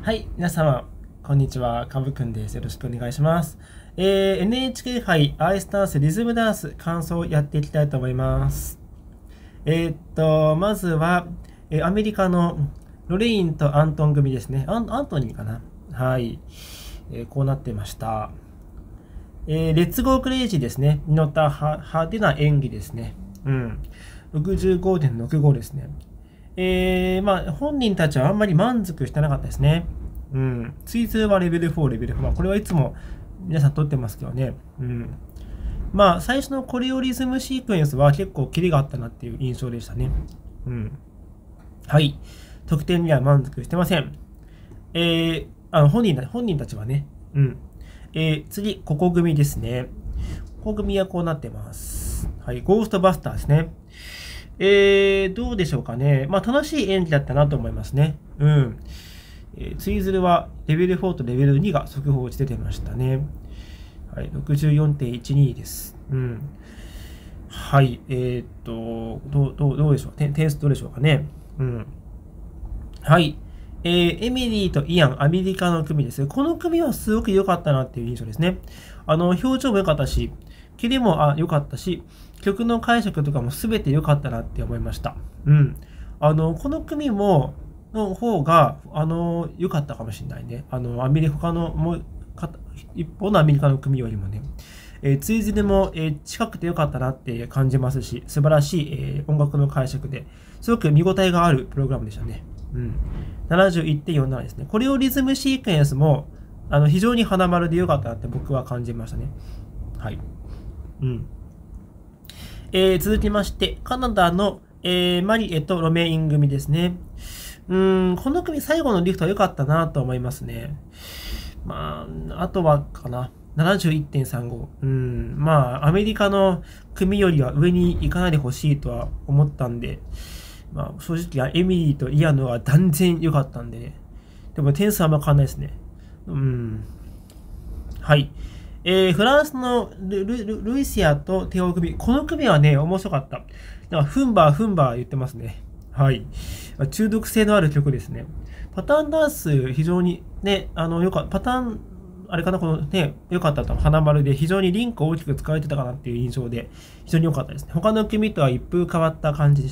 はい、皆様、こんにちは。かぶくんです。よろしくお願いします。NHK 杯アイスダンスリズムダンス感想をやっていきたいと思います。まずは、アメリカのロレインとアントン組ですね。アントニーかな。はい。こうなってました。レッツゴークレイジーですね。に乗った派手な演技ですね。65.65 ですね。本人たちはあんまり満足してなかったですね。ツイズはレベル4、レベル4。これはいつも皆さん取ってますけどね。最初のコレオリズムシークエンスは結構キレがあったなっていう印象でしたね。はい。得点には満足してません。本人たちはね。次、ここ組ですね。ここ組はこうなってます。はい。ゴーストバスターですね。どうでしょうかね。楽しい演技だったなと思いますね。ツイズルはレベル4とレベル2が速報値出てましたね。はい、64.12 です。はい、どうでしょう。点数どうでしょうかね。はい。エミリーとイアン、アメリカの組です。この組はすごく良かったなっていう印象ですね。表情も良かったし、キレも良かったし、曲の解釈とかも全て良かったなって思いました。この組の方が、良かったかもしれないね。他の一方のアメリカの組よりもね。ツイズルも、近くて良かったなって感じますし、素晴らしい、音楽の解釈で、すごく見応えがあるプログラムでしたね。71.47 ですね。これをリズムシークエンスも、非常に花丸で良かったなって僕は感じましたね。はい。続きまして、カナダの、マリエとロメイン組ですね。この組最後のリフトは良かったなと思いますね。あとはかな。71.35。アメリカの組よりは上に行かないでほしいとは思ったんで、正直エミリーとイアノは断然良かったんでね。でも点数はあんま変わんないですね。はい。フランスのルイシアとテオ組。この組はね、面白かった。フンバー言ってますね。はい。中毒性のある曲ですね。パターンダンス、非常にね、パターン、あれかな、このね、良かったと、花丸で非常にリンクを大きく使われてたかなっていう印象で、非常に良かったですね。他の組とは一風変わった感じでした。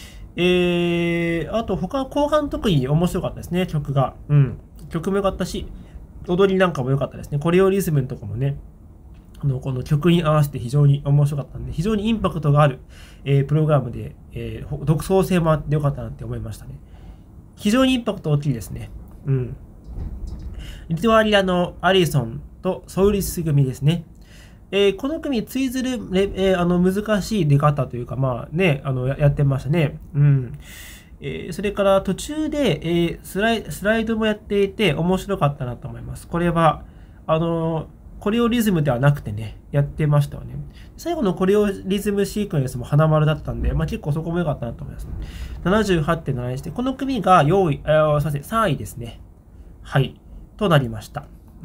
あと、後半特に面白かったですね、曲が。曲も良かったし、踊りなんかも良かったですね。コレオリズムのとこもね、この曲に合わせて非常に面白かったんで、非常にインパクトがある、プログラムで、独創性もあって良かったなって思いましたね。非常にインパクト大きいですね。リトアリアのアリソンとソウリス組ですね。この組、ツイズル、難しい出方というか、やってましたね。それから途中で、スライドもやっていて面白かったなと思います。これは、コレオリズムではなくてね、やってましたよね。最後のコレオリズムシークエンスも花丸だったんで、結構そこも良かったなと思います。78.7 にして、この組が3位ですね。はい。となりました。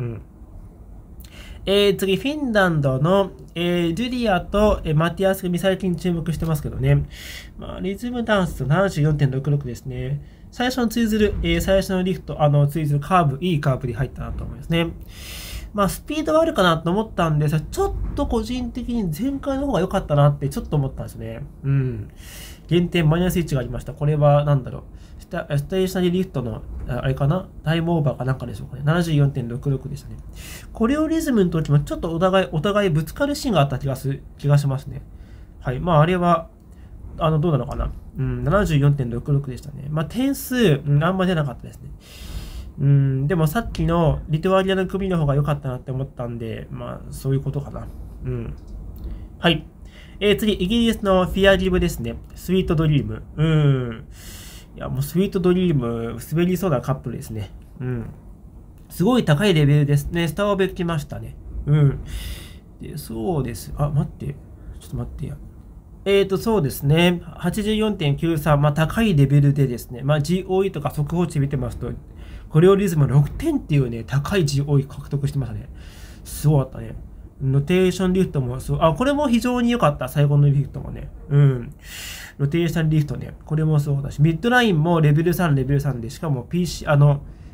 次、フィンランドの、ジュリアと、マティアス組最近注目してますけどね。リズムダンス 74.66 ですね。最初のツイズル、最初のリフト、ツイズルカーブ、いいカーブで入ったなと思いますね。スピードはあるかなと思ったんですが、ちょっと個人的に前回の方が良かったなってちょっと思ったんですね。減点マイナス1がありました。これは何だろう。ステーショナリーリフトの、あれかなタイムオーバーかなんかでしょうかね。74.66 でしたね。コレオリズムの時もちょっとお互いぶつかるシーンがあった気がしますね。はい。あれは、どうなのかな。74.66 でしたね。点数、あんま出なかったですね。でもさっきのリトアリアの組の方が良かったなって思ったんで、そういうことかな。はい。次、イギリスのフィアリブですね。スイートドリーム。いや、もうスイートドリーム、滑りそうなカップルですね。すごい高いレベルですね。スターオベ来ましたね。で、そうです。待って。ちょっと待ってや。そうですね。84.93。高いレベルでですね。GOE とか速報値見てますと、コレオリズム6点っていうね、高い GOE 獲得してましたね。すごかったね。ロテーションリフトもこれも非常に良かった。最後のリフトもね。ロテーションリフトね。これもそうだし、ミッドラインもレベル3で、しかも PC、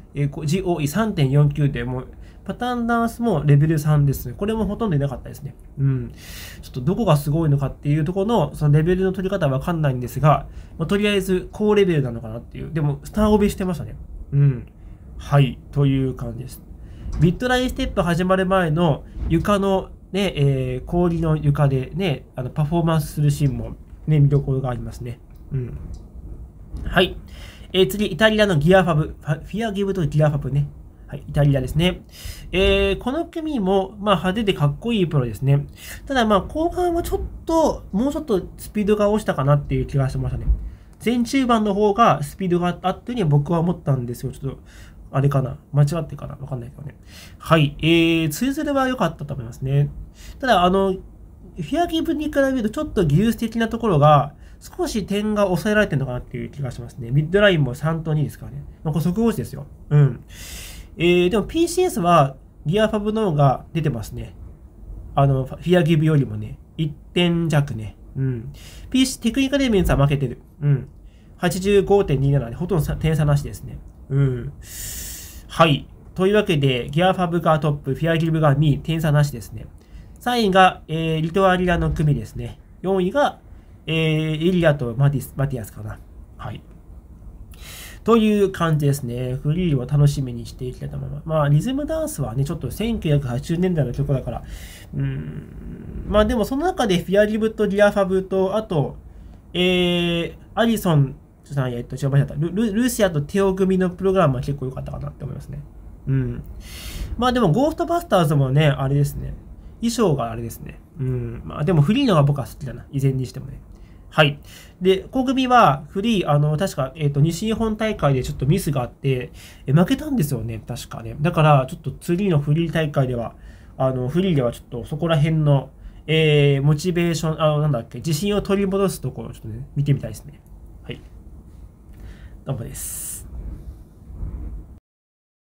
GOE3.49 で、もう、パターンダンスもレベル3ですね。これもほとんどいなかったですね。うん。ちょっとどこがすごいのかっていうところの、そのレベルの取り方はわかんないんですが、まあ、とりあえず高レベルなのかなっていう。でも、スターオベしてましたね。うん。はい。という感じです。ビットラインステップ始まる前の床のね、氷の床でね、パフォーマンスするシーンもね、見どころがありますね。うん。はい。次、イタリアのギアファブ。フィアギブとギアファブね。はい、イタリアですね。この組も、まあ、派手でかっこいいプロですね。ただ、まあ、後半はちょっと、もうちょっとスピードが落ちたかなっていう気がしましたね。前中盤の方がスピードがあったように僕は思ったんですよ。ちょっと、あれかな間違ってかなわかんないけどね。はい。ツイズルは良かったと思いますね。ただ、フィアギブに比べるとちょっと技術的なところが、少し点が抑えられてるのかなっていう気がしますね。ミッドラインも3と2ですからね。まあ、これ速報値ですよ。うん。でも PCS はギアファブの方が出てますね。フィアギブよりもね、1点弱ね。うん。テクニカルエビデンスは負けてる。うん。85.27 で、ほとんど点差なしですね。うん。はい。というわけで、ギアファブがトップ、フィアギブが2位、点差なしですね。3位が、リトアリアの組ですね。4位が、エリアとマティアスかな。はい。という感じですね。フリーを楽しみにしていきたいと思います。まあ、リズムダンスはね、ちょっと1980年代の曲だから、まあでもその中でフィアギブとギアファブと、あと、アリソンさん、違いました。ルシアとテオ組のプログラムは結構良かったかなって思いますね。うん。まあでも、ゴーストバスターズもね、あれですね。衣装があれですね。うん。まあでもフリーのが僕は好きだな。以前にしてもね。はい。で、小組はフリー、確か、西日本大会でちょっとミスがあって、負けたんですよね、確かね。だから、ちょっと次のフリー大会では、フリーではちょっとそこら辺の、モチベーション、なんだっけ、自信を取り戻すところをちょっとね、見てみたいですね。はい。どうもです。